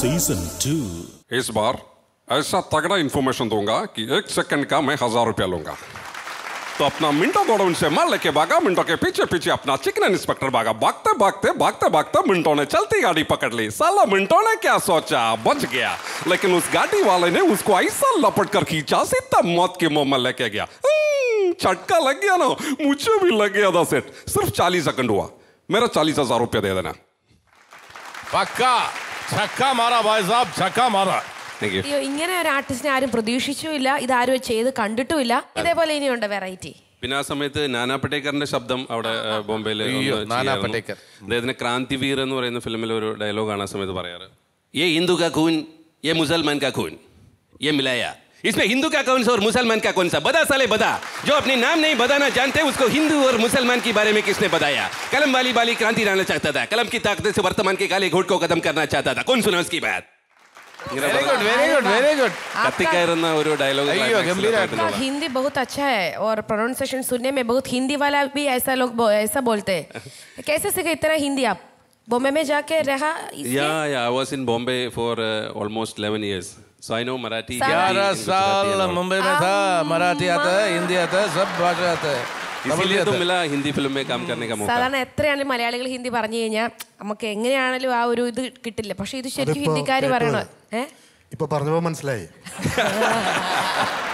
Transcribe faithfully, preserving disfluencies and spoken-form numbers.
Season two. इस बार ऐसा तगड़ा इंफॉर्मेशन दूंगा कि एक सेकंड का मैं हजार रुपया लूंगा। तो अपना मिंटो गोडाउन से माल लेके भागा, मिंटो के पीछे पीछे अपना चिकन इंस्पेक्टर भागा। भागते भागते भागते भागते मिंटो ने चलती गाड़ी पकड़ ली। साला मिंटो ने क्या सोचा, बच गया, लेकिन उस गाड़ी वाले ने उसको ऐसा लपट कर खींचा सीधा मौत के मुंह में लेके गया। झटका लग गया ना, मुझे भी लग गया था सेट। सिर्फ चालीस सेकंड हुआ, मेरा चालीस हजार रुपया दे देना। പക്കാ ചക്ക മാറാ ഭായ് സാബ്, ചക്ക മാറാ. അയ്യോ, ഇങ്ങനെ ഒരു ആർട്ടിസ്റ്റിനെ ആരും പ്രതീക്ഷിച്ചുമില്ല, ഇതാരും ചെയ്ത് കണ്ടിട്ടുമില്ല. ഇതേപോലെ ഇനിയുണ്ട് വെറൈറ്റി. പിന്നെ ആ സമയത്ത് നാനാ പടേക്കറിന്റെ ശബ്ദം അവിടെ ബോംബെയിൽ അദ്ദേഹത്തിന് ക്രാന്തിവീർ എന്ന് പറയുന്ന ഫിലിമിൽ ഒരു ഡയലോഗാണ് ആ സമയത്ത് പറയാറ്. ये हिंदू का खून, ये मुसलमान का खून, ये मिलाया, इसमें हिंदू का कौन सा और मुसलमान का कौन सा? बता साले बता, जो अपने नाम नहीं बताना जानते उसको हिंदू और मुसलमान के बारे में किसने बताया? कलम वाली वाली क्रांति लाना चाहता था, कलम की ताकत से वर्तमान के काले घोट को खत्म करना चाहता था. कौन सुना उसकी बात? Very good very good very good. कत्तिकायरना ഒരു ഡയലോഗ്. अय्यो गंभीर. हिंदी बहुत अच्छा है और प्रोनाउंसिएशन सुनने में बहुत हिंदी वाला भी ऐसा लोग ऐसा बोलते हैं. कैसे सीखे इतना हिंदी आप? बॉम्बे में जाके रहा? Yeah yeah I was in Bombay for almost eleven years. So I know Marathi. ग्यारह साल मुंबई में था, मराठी आता है, हिंदी आता है, सब भाषा आता है. इसलिए तो मिला हिंदी फिल्म में काम करने का मौका. സാധാരണ എത്രയാണെങ്കിലും മലയാളികൾ ഹിന്ദി പറഞ്ഞു കഴിഞ്ഞാൽ നമുക്ക് എങ്ങനെയാണെങ്കിലും ആ ഒരു ഇത് കിട്ടില്ല. പക്ഷെ ഇത് ശരിക്കും ഹിന്ദിക്കാർ പറയണ. ഏഹ് ഇപ്പൊ പറഞ്ഞപ്പോ മനസ്സിലായി.